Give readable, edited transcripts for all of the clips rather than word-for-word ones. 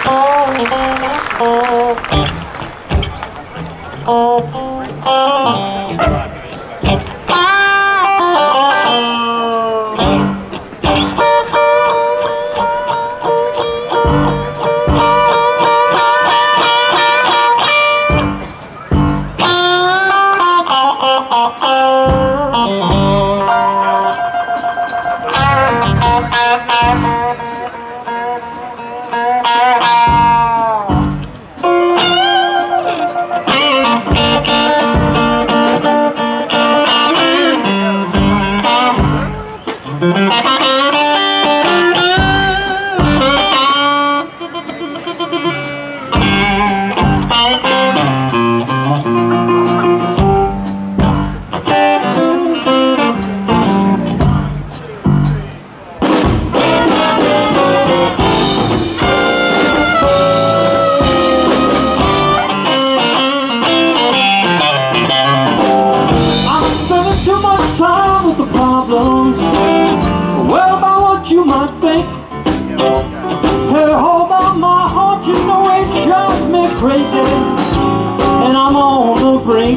Well, about what you might think. Hey, hold on my heart, you know it drives me crazy, and I'm on the brink.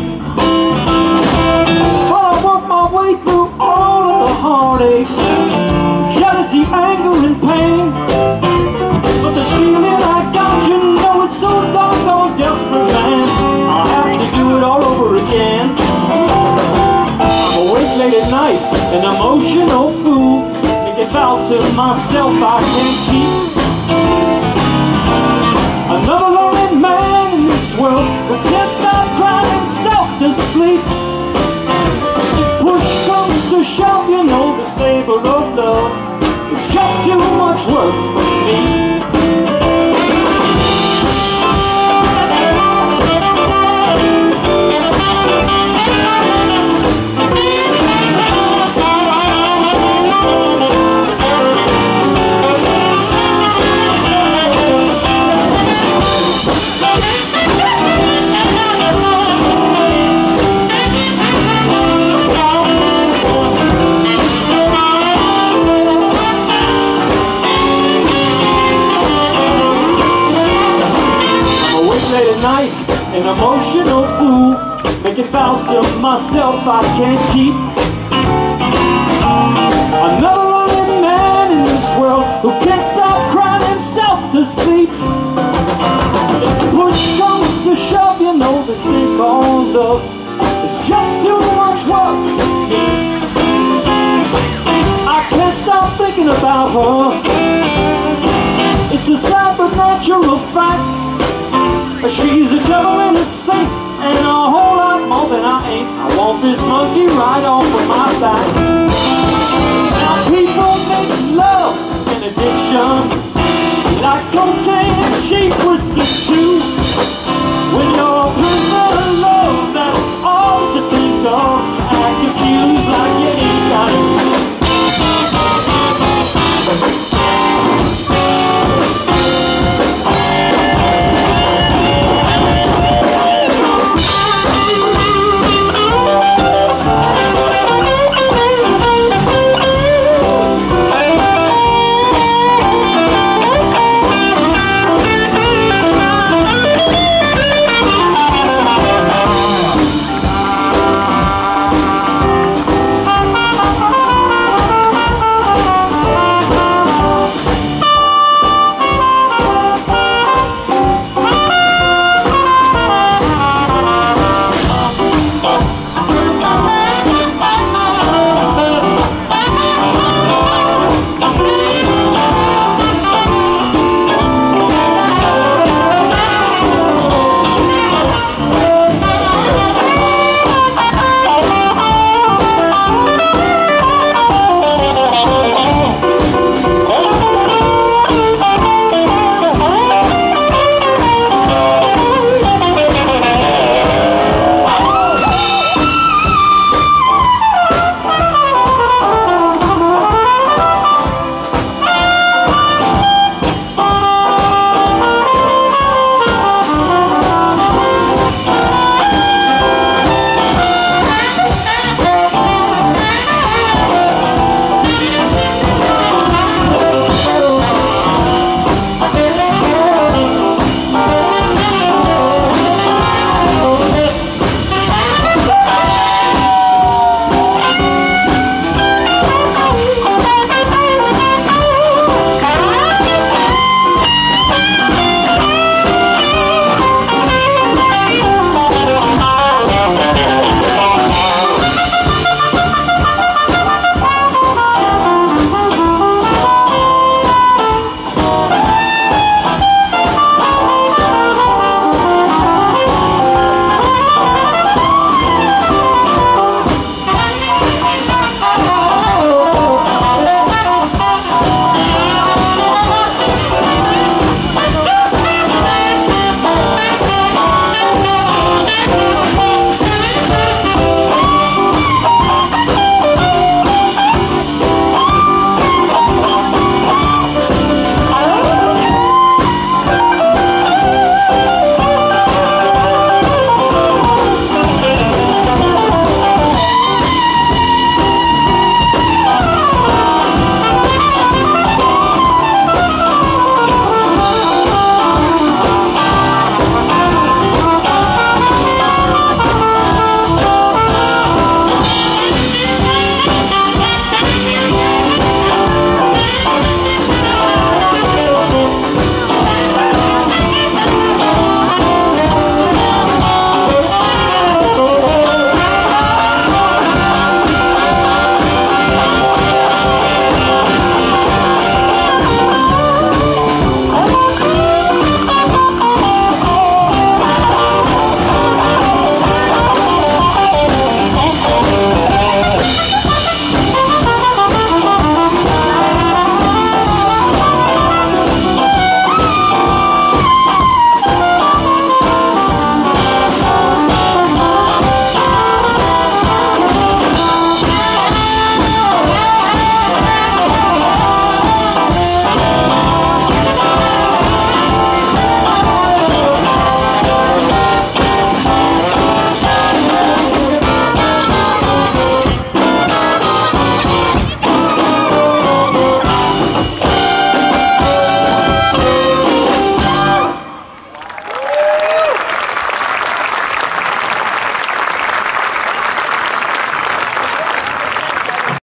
But I work my way through all of the heartache, jealousy, anger, and pain. But this feeling I got, you know it's so doggone desperate, man. I'll have to do it all over again. I'm awake late at night, an emotional fool, making vows to myself I can't keep. Another lonely man in this world who can't stop crying himself to sleep. If push comes to shove, you know this labor of love is just too much work for me. Night, an emotional fool, making vows to myself I can't keep. Another lonely man in this world who can't stop crying himself to sleep. If push comes to shove, you know this thing called love is just too much work for me. I can't stop thinking about her. It's a sad but natural fact. She's a devil and a saint, and a whole lot more than I ain't. I want this monkey right off of my back. Now people make love an addiction, like cocaine and cheap whiskey too. When you're a prisoner